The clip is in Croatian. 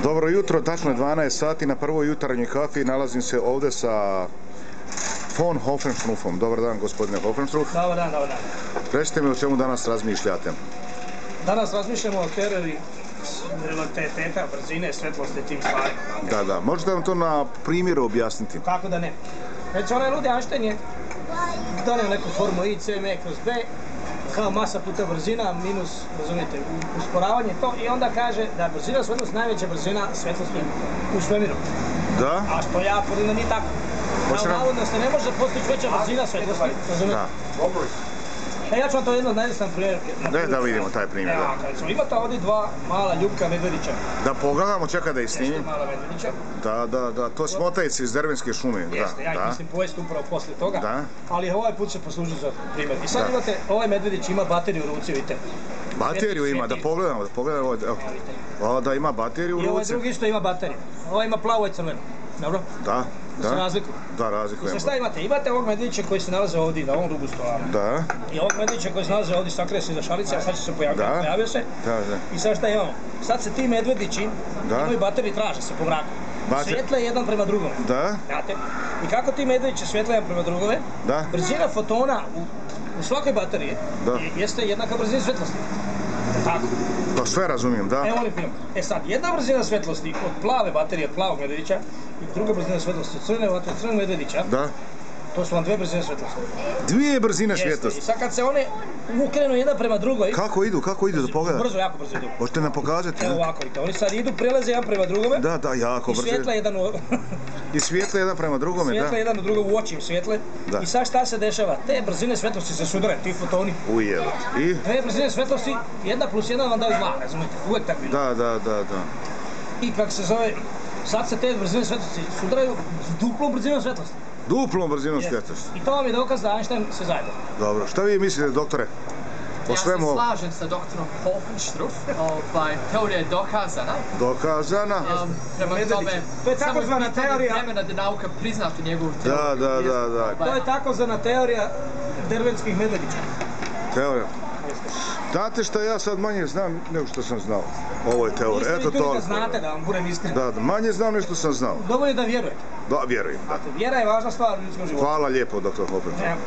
Dobro jutro, tačno je 12 sati na prvoj jutarnjoj kafi. Nalazim se ovdje sa von Hoffenschnuffom. Dobar dan, gospodine Hoffenschnuff. Dobar dan, dobar dan. Recite mi o čemu danas razmišljate. Danas razmišljamo o teoriji relativiteta, brzine, svetlosti, tim stvarima. Da. Možete vam to na primjeru objasniti? Kako da ne? Već onaj ludi Einstein je donio neku formu I, C, M kroz B, kao masa puta brzina, minus, razumijete, usporavanje to, i onda kaže da je brzina svetlosti najveća brzina svetlosti u svemiru. Da? A što ja tvrdim da nije tako. Navodno se ne može postići veća brzina svetlosti, razumijete? Ja ću vam to jedno najjednostavan primjer. Da vidimo taj primjer. Imate ovdje dva mala ljubka medvedića. Da pogledamo, čekaj da ih snimim. Mala medvedića. Da, to je smotajci iz Dervenske šume. Jeste, ja ih mislim povesti upravo poslije toga. Da. Ali ovaj put se poslužiti za primjer. I sad imate, ovaj medvedić ima bateriju u ruci, vidite. Bateriju ima, da pogledamo, evo. Da, ima bateriju u ruci. I ovaj drugi isto ima bateriju. Ovaj ima plavu i crvenu. Dobro? Da. Se razlikuju. Da, razlikujemo. I šta imate? Imate ovog medvedića koji se nalaze ovdje, na ovom rubu stola. Da. I ovog medvedića koji se nalaze ovdje, sakrije se iza šalice, a sad će se pojaviti. Pojavio se. Da. I sad šta imamo? Sad se ti medvedići imaju bateriju, traže se po mraku. Svjetle jedan prema drugome. Da. Znate? I kako ti medvedići svjetle jedan prema drugome? Da. Brzina fotona u svakoj bateriji jeste jednaka brzini svjetlosti. Tako. To sve razumijem, da. Evo li film. Sad, jedna brzina svjetlosti od plave baterije, od plavog medvedića, i druga brzina svjetlosti od crvenog medvedića, to su vam dvije brzine svjetlosti. Dvije brzine svjetlosti? I sad kad se one ukrenu jedna prema drugoj... Kako idu, da pogledam? Brzo, jako brzo idu. Možete nam pokazati? Evo ovako, vidite, oni sad idu, prelaze jedan prema drugome. Da, jako brzo. I svjetle jedan u... I svjetle jedan prema drugome, da. Svjetle jedan u drugom, u oči im svjetle. I sad šta se dešava? Te brzine svjetlosti se sudare, ti fotoni. Ujelo. I? Dve brzine svjetlosti, jedna plus jedna vam daju dva, razumijete? Uvijek tako bilo. Da. I kako se zove, sad se te brzine svjetlosti sudaraju s duplom brzinom svjetlosti. Duplom brzinom svjetlosti. I to vam je dokaz da Einstein se zajedno. Dobro, šta vi mislite, doktore? Ja se slažem sa doktorom Hoffenschnuff, teorija je dokazana. Dokazana? Prema tome, to je takozvana teorija... vremena da nauka priznati njegovu teoriju. Da. To je takozvana teorija dervenskih medvedića. Teorija? Znate šta, ja sad manje znam nego što sam znao. Ovo je teorija, eto to. Niste vi tu da znate, da vam budem iskren. Da, manje znam nego što sam znao. Dovoljno da vjerujete. Da, vjerujem. Vjera je važna stvar u ljudskom životu. Hvala lijepo, doktor Hoffenschnuff.